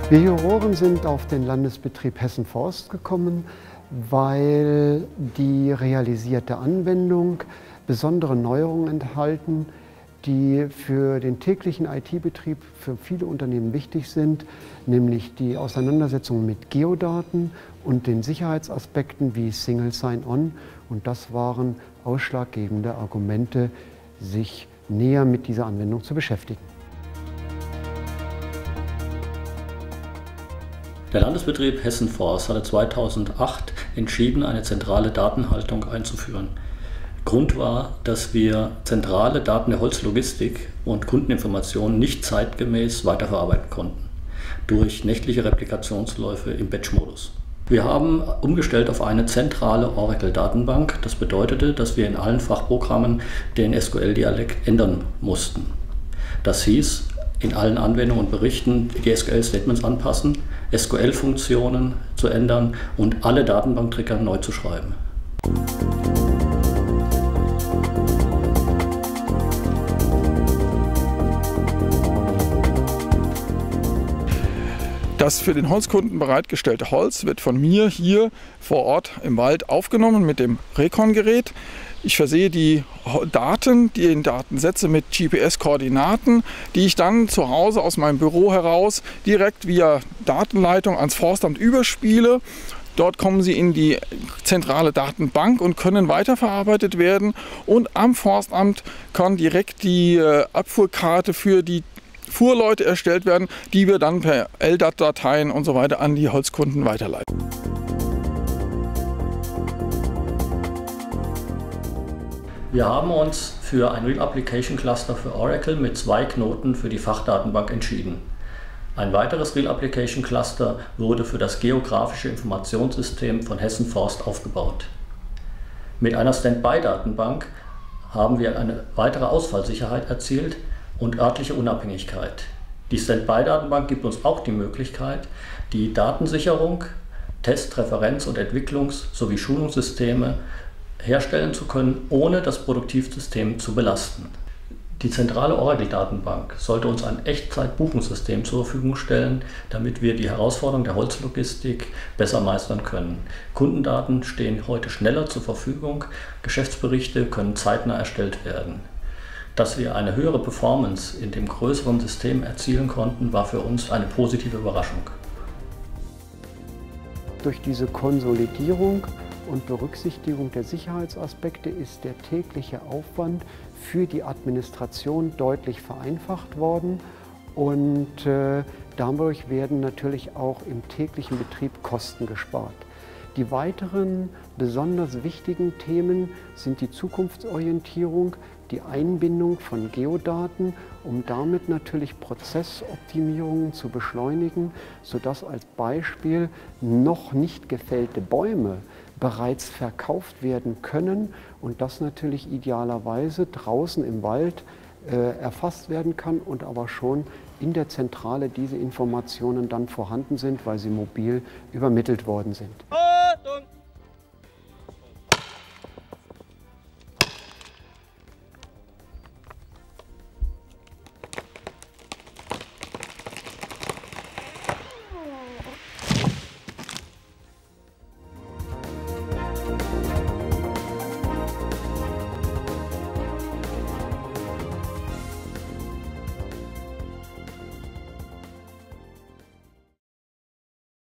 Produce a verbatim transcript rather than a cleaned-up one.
Wir Juroren sind auf den Landesbetrieb Hessen Forst gekommen, weil die realisierte Anwendung besondere Neuerungen enthalten, die für den täglichen I T-Betrieb für viele Unternehmen wichtig sind, nämlich die Auseinandersetzung mit Geodaten und den Sicherheitsaspekten wie Single Sign-On. Und das waren ausschlaggebende Argumente, sich näher mit dieser Anwendung zu beschäftigen. Der Landesbetrieb Hessen Forst hatte zweitausendacht entschieden, eine zentrale Datenhaltung einzuführen. Grund war, dass wir zentrale Daten der Holzlogistik und Kundeninformationen nicht zeitgemäß weiterverarbeiten konnten, durch nächtliche Replikationsläufe im Batch-Modus. Wir haben umgestellt auf eine zentrale Oracle-Datenbank. Das bedeutete, dass wir in allen Fachprogrammen den S Q L-Dialekt ändern mussten. Das hieß, in allen Anwendungen und Berichten die S Q L-Statements anpassen, S Q L-Funktionen zu ändern und alle Datenbanktrigger neu zu schreiben. Das für den Holzkunden bereitgestellte Holz wird von mir hier vor Ort im Wald aufgenommen mit dem Recon-Gerät. Ich versehe die Daten, die Datensätze mit G P S-Koordinaten, die ich dann zu Hause aus meinem Büro heraus direkt via Datenleitung ans Forstamt überspiele. Dort kommen sie in die zentrale Datenbank und können weiterverarbeitet werden. Und am Forstamt kann direkt die Abfuhrkarte für die Fuhrleute erstellt werden, die wir dann per L D A T-Dateien und so weiter an die Holzkunden weiterleiten. Wir haben uns für ein Real Application Cluster für Oracle mit zwei Knoten für die Fachdatenbank entschieden. Ein weiteres Real Application Cluster wurde für das geografische Informationssystem von Hessen Forst aufgebaut. Mit einer Standby-Datenbank haben wir eine weitere Ausfallsicherheit erzielt und örtliche Unabhängigkeit. Die Standby-Datenbank gibt uns auch die Möglichkeit, die Datensicherung, Test-, Referenz- und Entwicklungs- sowie Schulungssysteme herstellen zu können, ohne das Produktivsystem zu belasten. Die zentrale Oracle-Datenbank sollte uns ein Echtzeit-Buchungssystem zur Verfügung stellen, damit wir die Herausforderung der Holzlogistik besser meistern können. Kundendaten stehen heute schneller zur Verfügung, Geschäftsberichte können zeitnah erstellt werden. Dass wir eine höhere Performance in dem größeren System erzielen konnten, war für uns eine positive Überraschung. Durch diese Konsolidierung und Berücksichtigung der Sicherheitsaspekte ist der tägliche Aufwand für die Administration deutlich vereinfacht worden und äh, dadurch werden natürlich auch im täglichen Betrieb Kosten gespart. Die weiteren besonders wichtigen Themen sind die Zukunftsorientierung, die Einbindung von Geodaten, um damit natürlich Prozessoptimierungen zu beschleunigen, sodass als Beispiel noch nicht gefällte Bäume bereits verkauft werden können und das natürlich idealerweise draußen im Wald äh, erfasst werden kann und aber schon in der Zentrale diese Informationen dann vorhanden sind, weil sie mobil übermittelt worden sind.